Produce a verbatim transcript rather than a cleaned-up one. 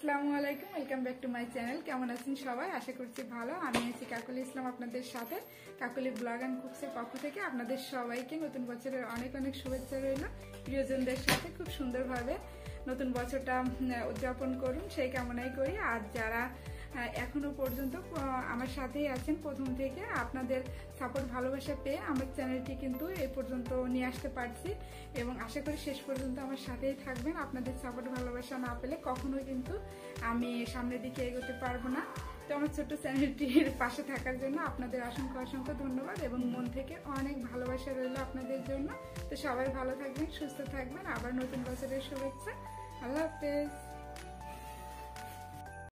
আসসালামু আলাইকুম, welcome back to my channel. কেমন আছেন সবাই? আশা করছি ভালো। আমি আছি কাকলি ইসলাম আপনাদের সাথে। কাকলি ব্লগ অ্যান্ড কুকসের পক্ষ থেকে আপনাদের সবাইকে নতুন বছরের অনেক অনেক শুভেচ্ছা রইল। প্রিয়জনদের সাথে খুব সুন্দরভাবে নতুন বছরটা উদযাপন করুন সেই কামনাই করি। আর যারা এখনো পর্যন্ত আমার সাথেই আছেন প্রথম থেকে, আপনাদের সাপোর্ট ভালোবাসা পেয়ে আমার চ্যানেলটি কিন্তু এই পর্যন্ত নিয়ে আসতে পারছি এবং আশা করি শেষ পর্যন্ত আমার সাথেই থাকবেন। আপনাদের সাপোর্ট ভালোবাসা না পেলে কখনোই কিন্তু আমি সামনের দিকে এগোতে পারবো না। তো আমার ছোট্ট চ্যানেলটির পাশে থাকার জন্য আপনাদের অসংখ্য অসংখ্য ধন্যবাদ এবং মন থেকে অনেক ভালোবাসা রইল আপনাদের জন্য। তো সবাই ভালো থাকবেন, সুস্থ থাকবেন। আবার নতুন বছরের শুভেচ্ছা। আল্লাহ হাফেজ।